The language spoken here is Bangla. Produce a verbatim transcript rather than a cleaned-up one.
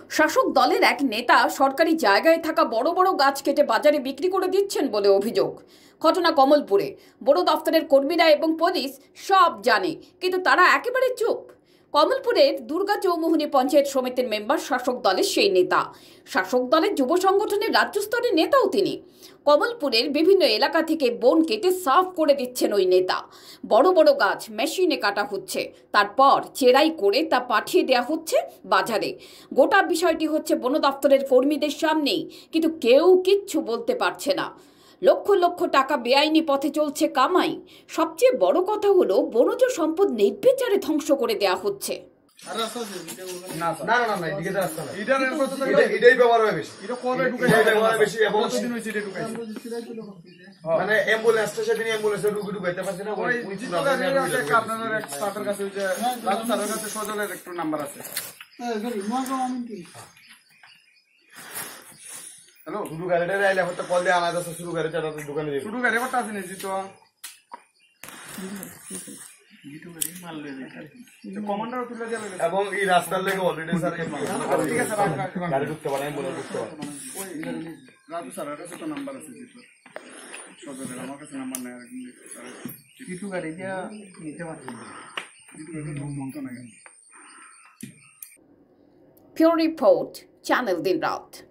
শাসক দলের এক নেতা সরকারি জায়গায় থাকা বড় বড় গাছ কেটে বাজারে বিক্রি করে দিচ্ছেন বলে অভিযোগ। ঘটনা কমলপুরে। বন দফতরের কর্মীরা এবং পুলিশ সব জানে, কিন্তু তারা একেবারে চুপ। কমলপুরের দুর্গা চৌমুহনী পঞ্চায়েত সমিতির মেম্বার শাসক দলের সেই নেতা। শাসক দলের যুব সংগঠনের রাজ্য স্তরের নেতাও তিনি। কমলপুরের বিভিন্ন এলাকা থেকে বন কেটে সাফ করে দিচ্ছেন ওই নেতা। বড় বড় গাছ মেশিনে কাটা হচ্ছে, তারপর চেরাই করে তা পাঠিয়ে দেওয়া হচ্ছে বাজারে। গোটা বিষয়টি হচ্ছে বন দফতরের কর্মীদের সামনেই, কিন্তু কেউ কিচ্ছু বলতে পারছে না। লক্ষ লক্ষ টাকা বেআইনি পথে চলছে কামাই। সবচেয়ে বড় কথা হলো বনজ সম্পদ নির্বিচারে ধ্বংস করে দেওয়া হচ্ছে। হ্যালো শুরু গাড়িটা রাইলে হতে কল দিয়ে আনা যাচ্ছে। শুরু গাড়িটা দোকানে যাবে। শুরু গাড়ি কত আছে নিজি তো কমান্ডার তুলে যাবে এবং এই রাস্তার লেগে অলরেডি স্যার ঠিক আছে গাড়ি ঢুকতে পারে আমি বলে ঢুকতে পারে। ওই রাজু স্যারের কাছে তো নাম্বার আছে জিতো সদরের, আমার কাছে নাম্বার নাই। আর কিছু গাড়ি দিয়া নিতে পারছি কিছু গাড়ি ঘুম মন্ত না। Pure Report, Channel Din Raat।